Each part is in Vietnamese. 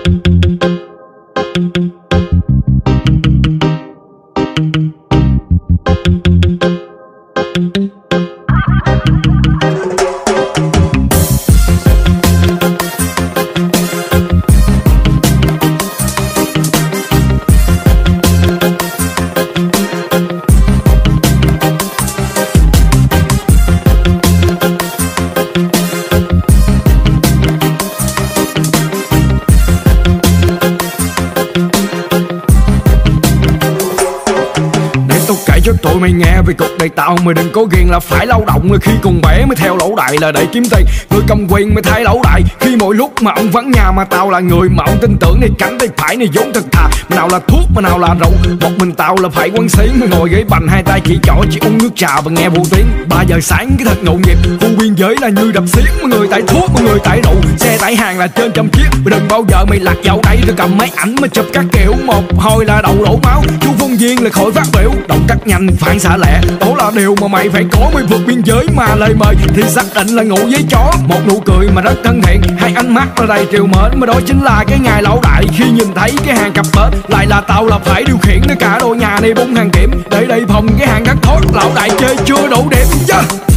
cho tụi mày nghe về cuộc đời tao. Mày đừng có ghiền là phải lao động khi còn bé mới theo lẩu đại là để kiếm tiền. Người cầm quyền mới thay lẩu đại khi mỗi lúc mà ông vắng nhà. Mà tao là người mà ông tin tưởng này, cánh tay phải này vốn thật thà. Mà nào là thuốc mà nào là rượu, một mình tao là phải quăng xiến. Mà ngồi ghế bành hai tay chỉ trỏ chỉ uống nước trà và nghe vô tiếng. 3 giờ sáng cái thật nhộn nhịp, khu biên giới là như đập xiếc. Mọi người tải thuốc, mọi người tải rượu, xe tải hàng là trên trăm chiếc. Mày đừng bao giờ mày lạc vào đây rồi cầm máy ảnh mà chụp các kiểu. Một hồi là đầu đổ máu, chú Phong Viên là khỏi phát biểu. Động tác nhanh phản xạ lẹ, đó là điều mà mày phải có. Mày vượt biên giới mà lời mời thì xác định là ngủ với chó. Một nụ cười mà rất thân thiện, hai ánh mắt là đầy triều mến. Mà đó chính là cái ngày lão đại khi nhìn thấy cái hàng cặp bến. Lại là tao là phải điều khiển để cả đôi nhà này bung hàng kiểm để đây phòng cái hàng thất thoát. Lão đại chơi chưa đủ điểm chứ.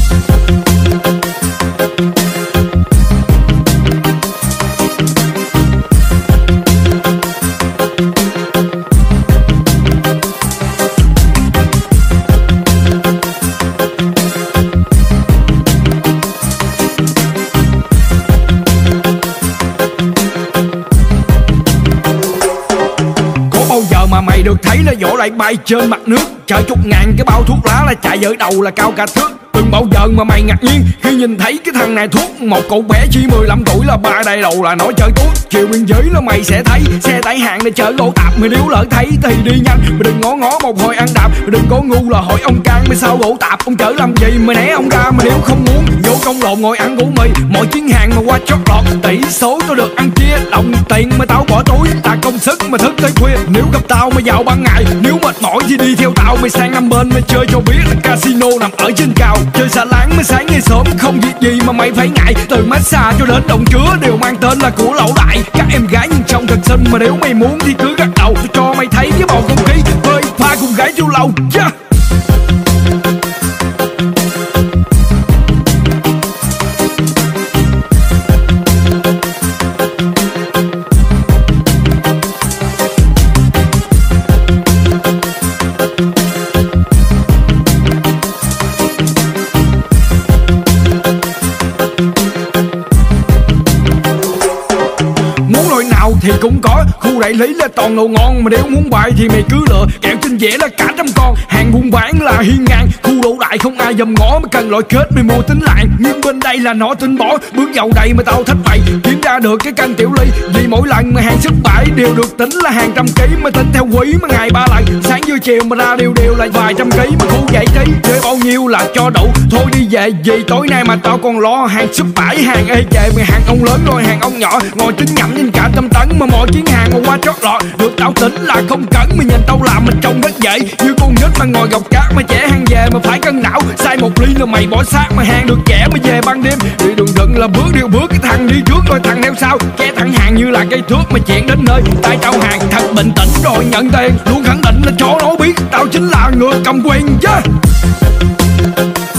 Mà mày được thấy là vỏ lại bay trên mặt nước, chở chục ngàn cái bao thuốc lá là chạy ở đầu là cao cả thước. Đừng bao giờ mà mày ngạc nhiên khi nhìn thấy cái thằng này thuốc. Một cậu bé chỉ 15 tuổi là ba đầy đầu là nói chơi thuốc. Chiều biên giới là mày sẽ thấy xe tải hàng để chở gỗ tạp. Mày nếu lỡ thấy thì đi nhanh, mày đừng ngó ngó một hồi ăn đạp. Mày đừng có ngu là hỏi ông Cang mày sao gỗ tạp, ông chở làm gì mày né ông ra. Mà nếu không muốn vô công lộn ngồi ăn củ mì, mọi chuyến hàng mà qua chót lọt tỷ số tao được ăn chia. Đồng tiền mà tao bỏ túi, ta công sức mà thức tới khuya. Nếu gặp tao mà vào ban ngày, nếu mệt mỏi thì đi theo tao. Mày sang năm bên mày chơi cho biết là casino nằm ở trên cao. Chơi xà láng mới sáng ngày sớm, không việc gì mà mày phải ngại. Từ massage cho đến động chứa đều mang tên là của lão đại. Các em gái nhìn trông thật xinh, mà nếu mày muốn thì cứ gật đầu. Tôi cho mày thấy cái bầu không khí hơi pha cùng gái chu lâu yeah. Thì cũng có khu đại lý là toàn đồ ngon. Mà nếu muốn bài thì mày cứ lựa kẹo trên dẻ là cả trăm con. Hàng buôn bán là hiên ngang, khu đổ đại không ai dòm ngó. Mà cần loại kết mày mua tính lại, nhưng bên đây là nó tính bỏ. Bước vào đây mà tao thích mày kiếm ra được cái canh tiểu ly. Vì mỗi lần mà hàng xuất bãi đều được tính là hàng trăm ký. Mà tính theo quý mà ngày 3 lần, sáng trưa chiều mà ra đều là vài trăm ký. Mà khu giải trí chơi bao nhiêu là cho đủ. Thôi đi về vì tối nay mà tao còn lo hàng xuất bãi. Hàng ê chề mà hàng ông lớn rồi hàng ông nhỏ, ngồi tính nhẩm trên cả trăm tấn. Mà mọi chuyến hàng mà qua chót lọt được tao tính là không cẩn. Mà nhìn tao làm mình trông rất dễ, như con nít mà ngồi gọc cát. Mà trẻ hàng về mà phải cân não, sai một ly là mày bỏ xác. Mà hàng được trẻ mà về ban đêm đi đường rừng là bước điều bước. Cái thằng đi trước rồi thằng theo sau, che thẳng hàng như là cây thước. Mà chuyện đến nơi tay trao hàng thật bình tĩnh rồi nhận tiền. Luôn khẳng định là cho nó biết tao chính là người cầm quyền chứ.